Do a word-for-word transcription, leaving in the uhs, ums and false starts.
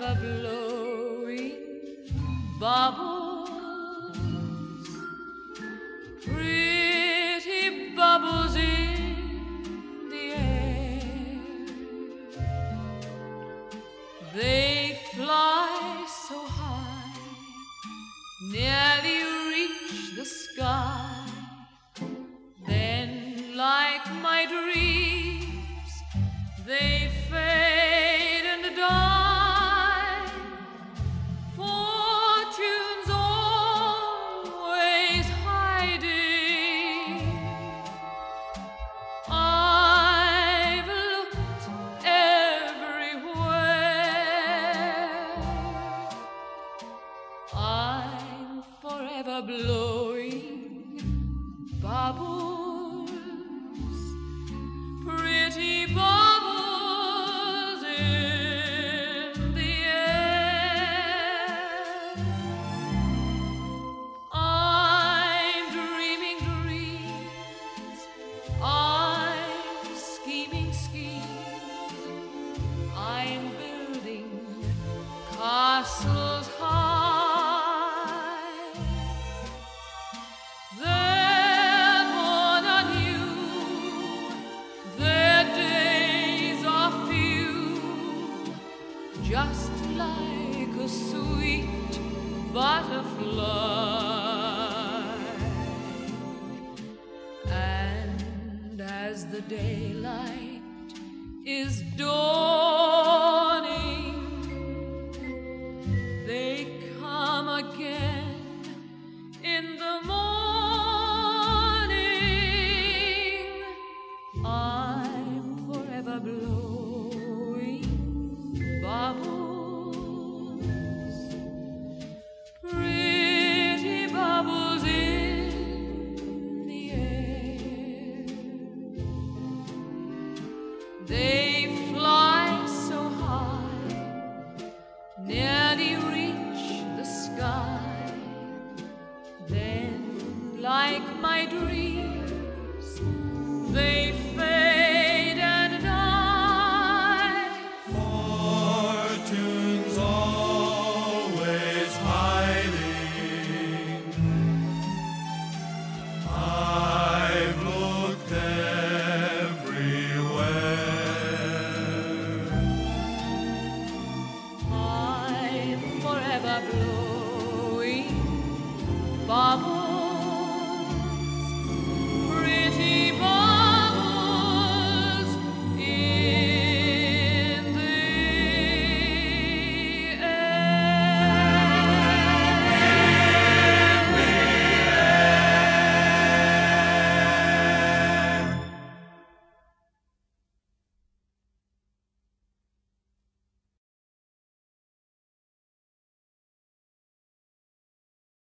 forever blowing bubbles, pretty bubbles in the air. They fly so high, nearly reach the sky. Then, like my dreams, they fade and die. Fortune's always hiding. I've looked everywhere. I'm forever blowing bubbles, pretty bubbles in the air. I'm dreaming dreams, I'm scheming schemes, I'm building castles high. They're more than you, their days are few, just like a sweet butterfly. And as the daylight is dawning, they come again in the morning. I'm forever blowing bubbles, pretty bubbles in the air. They fly so high, nearly reach the sky. Then, like my dreams, they fade and die. Fortune's always hiding. I've looked everywhere. I'm forever blowing bubbles.